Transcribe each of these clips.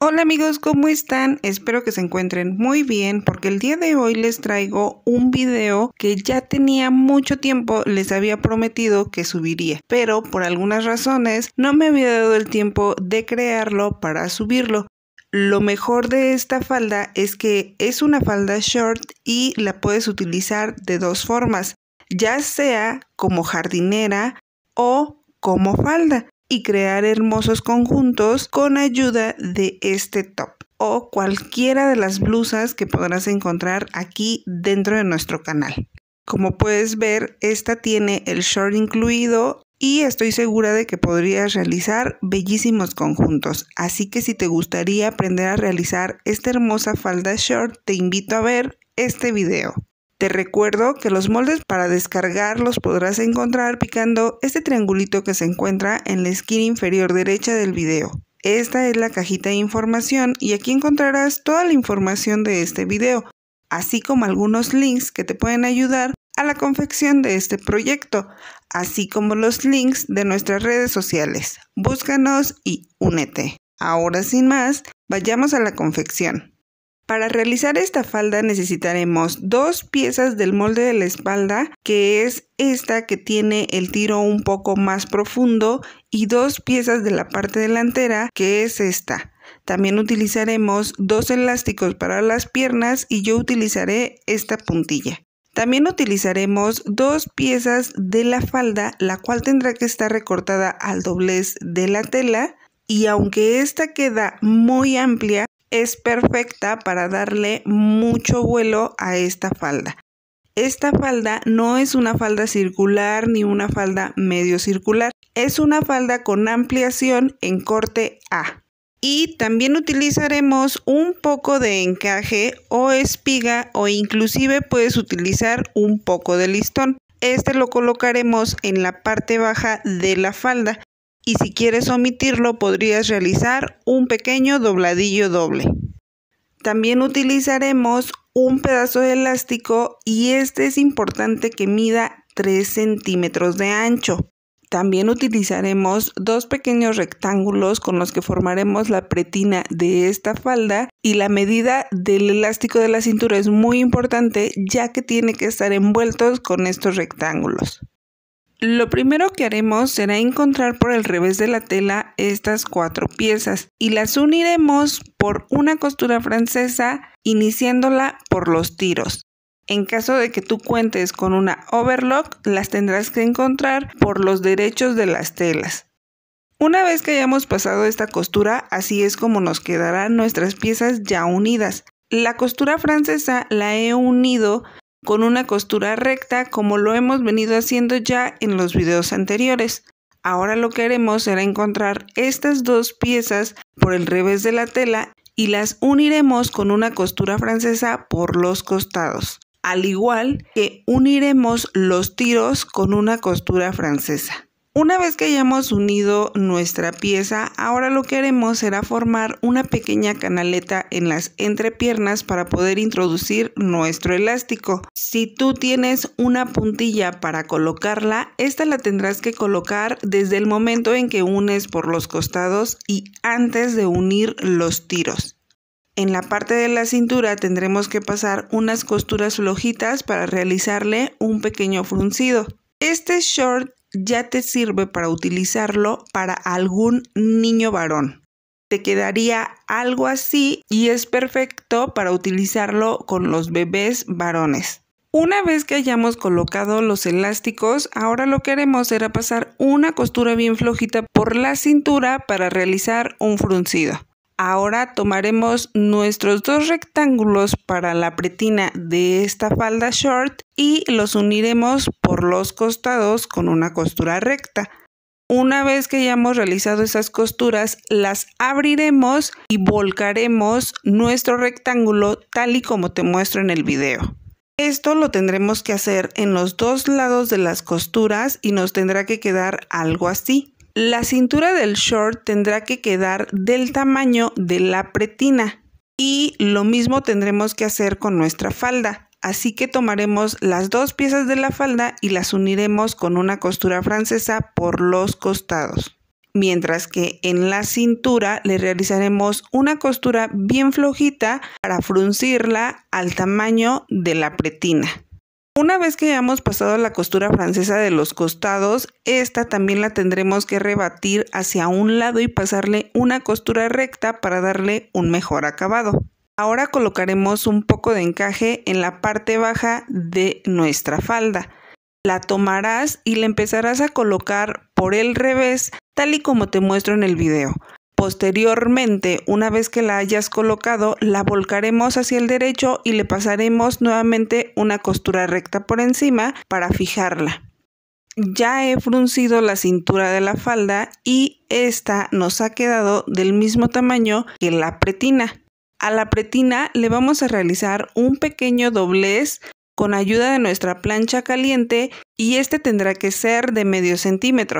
Hola amigos, ¿cómo están? Espero que se encuentren muy bien porque el día de hoy les traigo un video que ya tenía mucho tiempo les había prometido que subiría, pero por algunas razones no me había dado el tiempo de crearlo para subirlo. Lo mejor de esta falda es que es una falda short y la puedes utilizar de dos formas, ya sea como jardinera o como falda, y crear hermosos conjuntos con ayuda de este top o cualquiera de las blusas que podrás encontrar aquí dentro de nuestro canal. Como puedes ver, esta tiene el short incluido y estoy segura de que podrías realizar bellísimos conjuntos. Así que si te gustaría aprender a realizar esta hermosa falda short, te invito a ver este video. Te recuerdo que los moldes para descargar los podrás encontrar picando este triangulito que se encuentra en la esquina inferior derecha del video. Esta es la cajita de información y aquí encontrarás toda la información de este video, así como algunos links que te pueden ayudar a la confección de este proyecto, así como los links de nuestras redes sociales. Búscanos y únete. Ahora sin más, vayamos a la confección. Para realizar esta falda necesitaremos dos piezas del molde de la espalda, que es esta que tiene el tiro un poco más profundo, y dos piezas de la parte delantera, que es esta. También utilizaremos dos elásticos para las piernas y yo utilizaré esta puntilla. También utilizaremos dos piezas de la falda, la cual tendrá que estar recortada al doblez de la tela, y aunque esta queda muy amplia, es perfecta para darle mucho vuelo a esta falda. Esta falda no es una falda circular ni una falda medio circular, es una falda con ampliación en corte A. Y también utilizaremos un poco de encaje o espiga o inclusive puedes utilizar un poco de listón. Este lo colocaremos en la parte baja de la falda. Y si quieres omitirlo, podrías realizar un pequeño dobladillo doble. También utilizaremos un pedazo de elástico y este es importante que mida 3 centímetros de ancho. También utilizaremos dos pequeños rectángulos con los que formaremos la pretina de esta falda y la medida del elástico de la cintura es muy importante ya que tiene que estar envueltos con estos rectángulos. Lo primero que haremos será encontrar por el revés de la tela estas 4 piezas y las uniremos por una costura francesa iniciándola por los tiros. En caso de que tú cuentes con una overlock, las tendrás que encontrar por los derechos de las telas. Una vez que hayamos pasado esta costura, así es como nos quedarán nuestras piezas ya unidas. La costura francesa la he unido con una costura recta como lo hemos venido haciendo ya en los videos anteriores. Ahora lo que haremos será encontrar estas dos piezas por el revés de la tela y las uniremos con una costura francesa por los costados, al igual que uniremos los tiros con una costura francesa. Una vez que hayamos unido nuestra pieza, ahora lo que haremos será formar una pequeña canaleta en las entrepiernas para poder introducir nuestro elástico. Si tú tienes una puntilla para colocarla, esta la tendrás que colocar desde el momento en que unes por los costados y antes de unir los tiros. En la parte de la cintura tendremos que pasar unas costuras flojitas para realizarle un pequeño fruncido. Este short ya te sirve para utilizarlo para algún niño varón. Te quedaría algo así y es perfecto para utilizarlo con los bebés varones. Una vez que hayamos colocado los elásticos, ahora lo que haremos será pasar una costura bien flojita por la cintura para realizar un fruncido. Ahora tomaremos nuestros dos rectángulos para la pretina de esta falda short y los uniremos por los costados con una costura recta. Una vez que hayamos realizado esas costuras, las abriremos y volcaremos nuestro rectángulo tal y como te muestro en el video. Esto lo tendremos que hacer en los dos lados de las costuras y nos tendrá que quedar algo así. La cintura del short tendrá que quedar del tamaño de la pretina y lo mismo tendremos que hacer con nuestra falda. Así que tomaremos las dos piezas de la falda y las uniremos con una costura francesa por los costados. mientras que en la cintura le realizaremos una costura bien flojita para fruncirla al tamaño de la pretina. Una vez que hayamos pasado la costura francesa de los costados, esta también la tendremos que rebatir hacia un lado y pasarle una costura recta para darle un mejor acabado. Ahora colocaremos un poco de encaje en la parte baja de nuestra falda. La tomarás y la empezarás a colocar por el revés, tal y como te muestro en el video. Posteriormente, una vez que la hayas colocado, la volcaremos hacia el derecho y le pasaremos nuevamente una costura recta por encima para fijarla. Ya he fruncido la cintura de la falda y esta nos ha quedado del mismo tamaño que la pretina. A la pretina le vamos a realizar un pequeño doblez con ayuda de nuestra plancha caliente y este tendrá que ser de medio centímetro.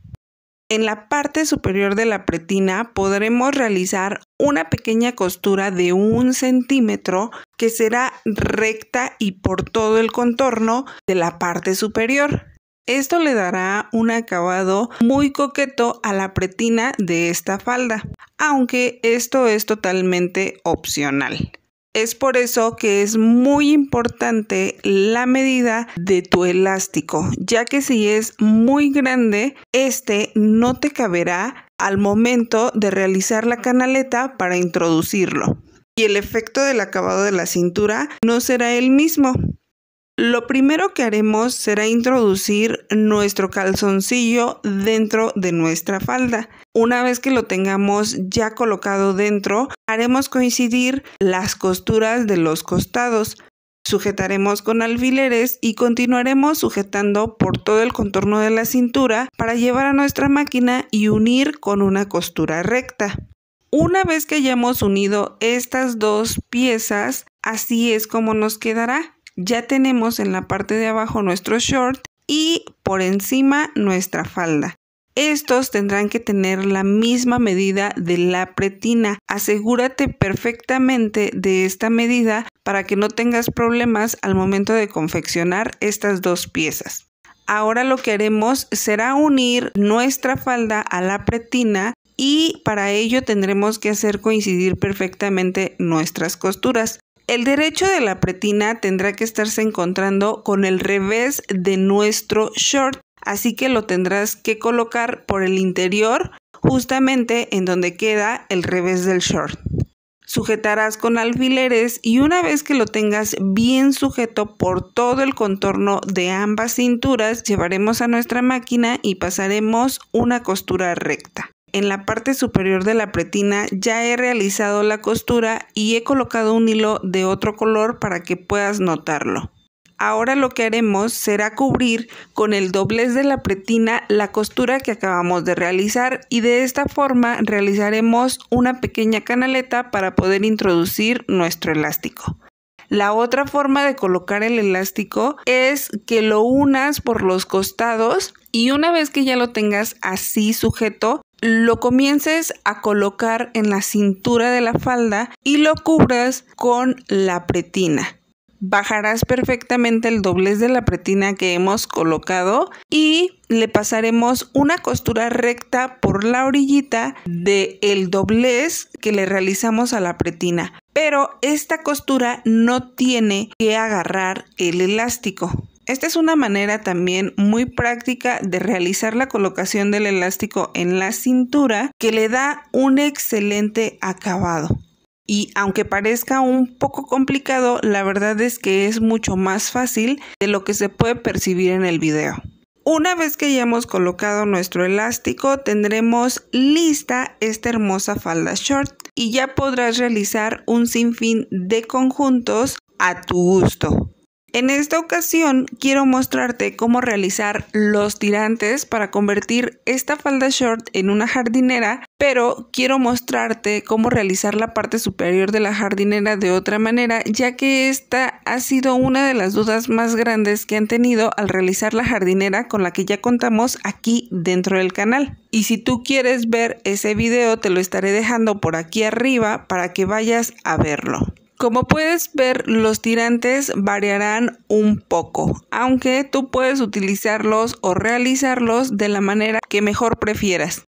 En la parte superior de la pretina podremos realizar una pequeña costura de 1 centímetro que será recta y por todo el contorno de la parte superior. Esto le dará un acabado muy coqueto a la pretina de esta falda, aunque esto es totalmente opcional. Es por eso que es muy importante la medida de tu elástico, ya que si es muy grande, este no te caberá al momento de realizar la canaleta para introducirlo. Y el efecto del acabado de la cintura no será el mismo. Lo primero que haremos será introducir nuestro calzoncillo dentro de nuestra falda. Una vez que lo tengamos ya colocado dentro, haremos coincidir las costuras de los costados. Sujetaremos con alfileres y continuaremos sujetando por todo el contorno de la cintura para llevar a nuestra máquina y unir con una costura recta. Una vez que hayamos unido estas dos piezas, así es como nos quedará. Ya tenemos en la parte de abajo nuestro short y por encima nuestra falda. Estos tendrán que tener la misma medida de la pretina. Asegúrate perfectamente de esta medida para que no tengas problemas al momento de confeccionar estas dos piezas. Ahora lo que haremos será unir nuestra falda a la pretina y para ello tendremos que hacer coincidir perfectamente nuestras costuras. El derecho de la pretina tendrá que estarse encontrando con el revés de nuestro short, así que lo tendrás que colocar por el interior, justamente en donde queda el revés del short. Sujetarás con alfileres y una vez que lo tengas bien sujeto por todo el contorno de ambas cinturas, llevaremos a nuestra máquina y pasaremos una costura recta. En la parte superior de la pretina ya he realizado la costura y he colocado un hilo de otro color para que puedas notarlo. Ahora lo que haremos será cubrir con el doblez de la pretina la costura que acabamos de realizar y de esta forma realizaremos una pequeña canaleta para poder introducir nuestro elástico. La otra forma de colocar el elástico es que lo unas por los costados y una vez que ya lo tengas así sujeto, lo comiences a colocar en la cintura de la falda y lo cubras con la pretina. Bajarás perfectamente el doblez de la pretina que hemos colocado y le pasaremos una costura recta por la orillita del doblez que le realizamos a la pretina. Pero esta costura no tiene que agarrar el elástico. Esta es una manera también muy práctica de realizar la colocación del elástico en la cintura que le da un excelente acabado. Y aunque parezca un poco complicado, la verdad es que es mucho más fácil de lo que se puede percibir en el video. Una vez que hayamos colocado nuestro elástico, tendremos lista esta hermosa falda short y ya podrás realizar un sinfín de conjuntos a tu gusto. En esta ocasión quiero mostrarte cómo realizar los tirantes para convertir esta falda short en una jardinera, pero quiero mostrarte cómo realizar la parte superior de la jardinera de otra manera, ya que esta ha sido una de las dudas más grandes que han tenido al realizar la jardinera con la que ya contamos aquí dentro del canal. Y si tú quieres ver ese video, te lo estaré dejando por aquí arriba para que vayas a verlo. Como puedes ver, los tirantes variarán un poco, aunque tú puedes utilizarlos o realizarlos de la manera que mejor prefieras.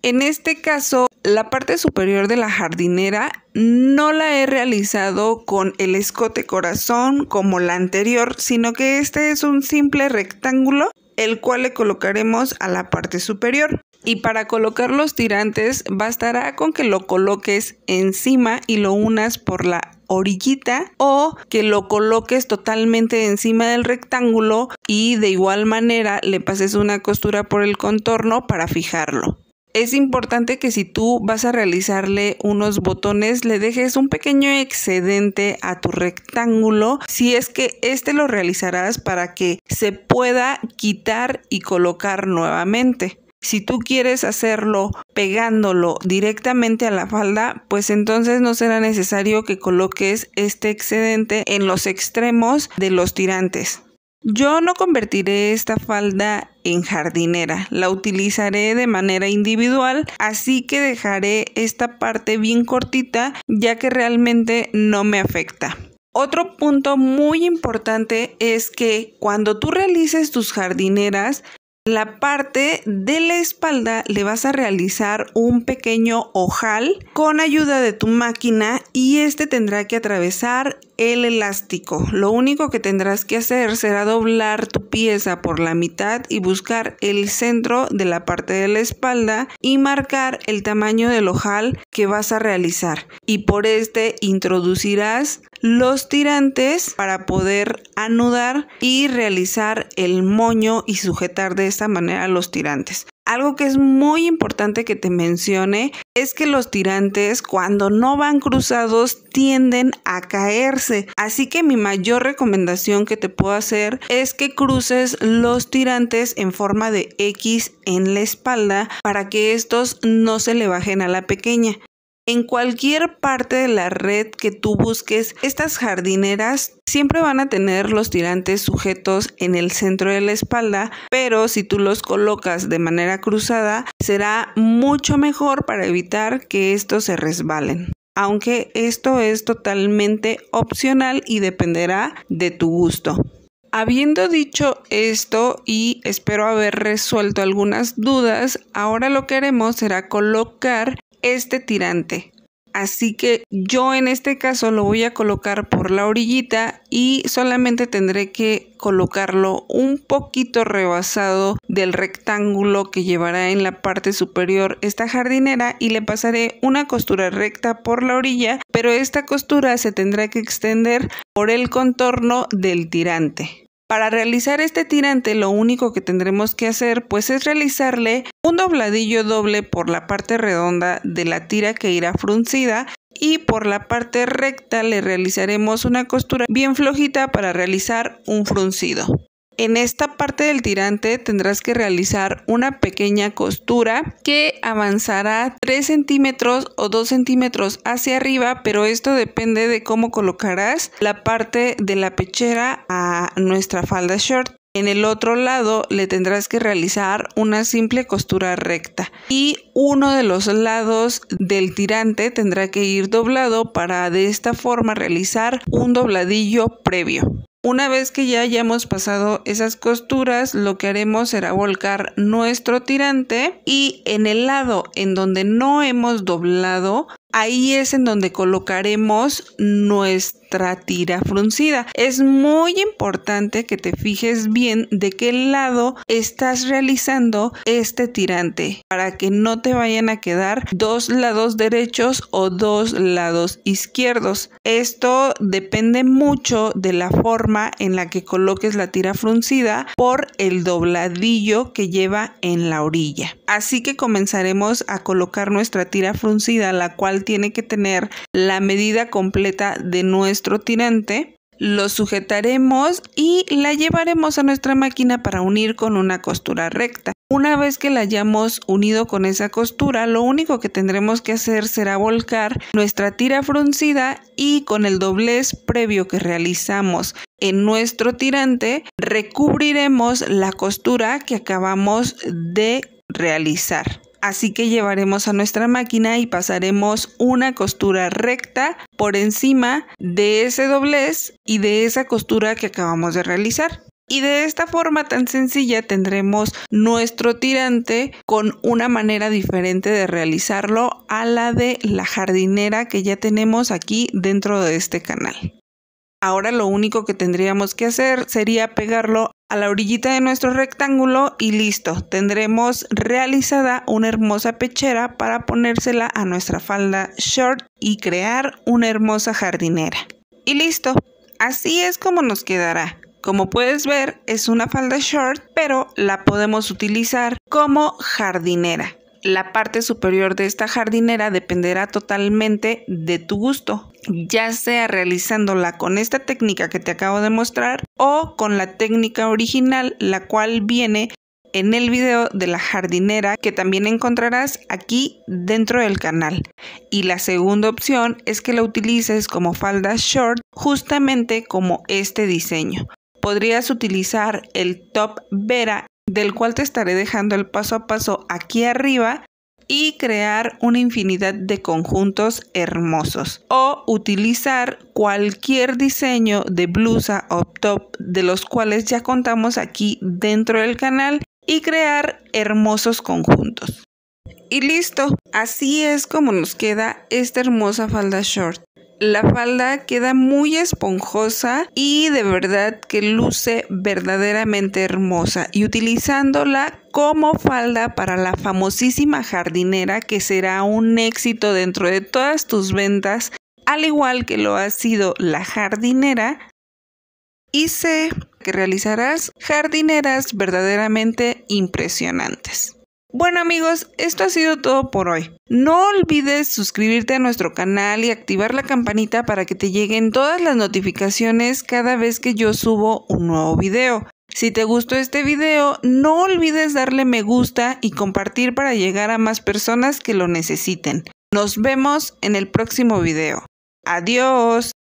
En este caso, la parte superior de la jardinera no la he realizado con el escote corazón como la anterior, sino que este es un simple rectángulo, el cual le colocaremos a la parte superior. Y para colocar los tirantes bastará con que lo coloques encima y lo unas por la orillita, o que lo coloques totalmente encima del rectángulo y de igual manera le pases una costura por el contorno para fijarlo. Es importante que si tú vas a realizarle unos botones, le dejes un pequeño excedente a tu rectángulo, si es que este lo realizarás para que se pueda quitar y colocar nuevamente. Si tú quieres hacerlo pegándolo directamente a la falda, pues entonces no será necesario que coloques este excedente en los extremos de los tirantes. Yo no convertiré esta falda en jardinera, la utilizaré de manera individual, así que dejaré esta parte bien cortita ya que realmente no me afecta. Otro punto muy importante es que cuando tú realices tus jardineras, la parte de la espalda le vas a realizar un pequeño ojal con ayuda de tu máquina y este tendrá que atravesar el elástico. Lo único que tendrás que hacer será doblar tu pieza por la mitad y buscar el centro de la parte de la espalda y marcar el tamaño del ojal que vas a realizar. Y por este introducirás los tirantes para poder anudar y realizar el moño y sujetar de esta manera los tirantes. Algo que es muy importante que te mencione es que los tirantes cuando no van cruzados tienden a caerse, así que mi mayor recomendación que te puedo hacer es que cruces los tirantes en forma de X en la espalda para que estos no se le bajen a la pequeña. En cualquier parte de la red que tú busques, estas jardineras siempre van a tener los tirantes sujetos en el centro de la espalda, pero si tú los colocas de manera cruzada, será mucho mejor para evitar que estos se resbalen. Aunque esto es totalmente opcional y dependerá de tu gusto. Habiendo dicho esto y espero haber resuelto algunas dudas, ahora lo que haremos será colocar este tirante. Así que yo en este caso lo voy a colocar por la orillita y solamente tendré que colocarlo un poquito rebasado del rectángulo que llevará en la parte superior esta jardinera y le pasaré una costura recta por la orilla, pero esta costura se tendrá que extender por el contorno del tirante. Para realizar este tirante lo único que tendremos que hacer pues es realizarle un dobladillo doble por la parte redonda de la tira que irá fruncida y por la parte recta le realizaremos una costura bien flojita para realizar un fruncido. En esta parte del tirante tendrás que realizar una pequeña costura que avanzará 3 centímetros o 2 centímetros hacia arriba, pero esto depende de cómo colocarás la parte de la pechera a nuestra falda short. En el otro lado le tendrás que realizar una simple costura recta y uno de los lados del tirante tendrá que ir doblado para de esta forma realizar un dobladillo previo. Una vez que ya hayamos pasado esas costuras, lo que haremos será volcar nuestro tirante y en el lado en donde no hemos doblado, ahí es en donde colocaremos nuestra tira fruncida. Es muy importante que te fijes bien de qué lado estás realizando este tirante para que no te vayan a quedar dos lados derechos o dos lados izquierdos. Esto depende mucho de la forma en la que coloques la tira fruncida por el dobladillo que lleva en la orilla. Así que comenzaremos a colocar nuestra tira fruncida, la cual tiene que tener la medida completa de nuestro tirante. Lo sujetaremos y la llevaremos a nuestra máquina para unir con una costura recta. Una vez que la hayamos unido con esa costura, lo único que tendremos que hacer será volcar nuestra tira fruncida y con el doblez previo que realizamos en nuestro tirante, recubriremos la costura que acabamos de realizar. Así que llevaremos a nuestra máquina y pasaremos una costura recta por encima de ese doblez y de esa costura que acabamos de realizar. Y de esta forma tan sencilla tendremos nuestro tirante con una manera diferente de realizarlo a la de la jardinera que ya tenemos aquí dentro de este canal. Ahora lo único que tendríamos que hacer sería pegarlo a la orillita de nuestro rectángulo y listo. Tendremos realizada una hermosa pechera para ponérsela a nuestra falda short y crear una hermosa jardinera. Y listo. Así es como nos quedará. Como puedes ver, es una falda short, pero la podemos utilizar como jardinera. La parte superior de esta jardinera dependerá totalmente de tu gusto, ya sea realizándola con esta técnica que te acabo de mostrar o con la técnica original, la cual viene en el video de la jardinera que también encontrarás aquí dentro del canal. Y la segunda opción es que la utilices como falda short, justamente como este diseño. Podrías utilizar el top Vera, del cual te estaré dejando el paso a paso aquí arriba, y crear una infinidad de conjuntos hermosos. O utilizar cualquier diseño de blusa o top de los cuales ya contamos aquí dentro del canal y crear hermosos conjuntos. Y listo, así es como nos queda esta hermosa falda short. La falda queda muy esponjosa y de verdad que luce verdaderamente hermosa, y utilizándola como falda para la famosísima jardinera, que será un éxito dentro de todas tus ventas, al igual que lo ha sido la jardinera, y sé que realizarás jardineras verdaderamente impresionantes. Bueno amigos, esto ha sido todo por hoy. No olvides suscribirte a nuestro canal y activar la campanita para que te lleguen todas las notificaciones cada vez que yo subo un nuevo video. Si te gustó este video, no olvides darle me gusta y compartir para llegar a más personas que lo necesiten. Nos vemos en el próximo video. Adiós.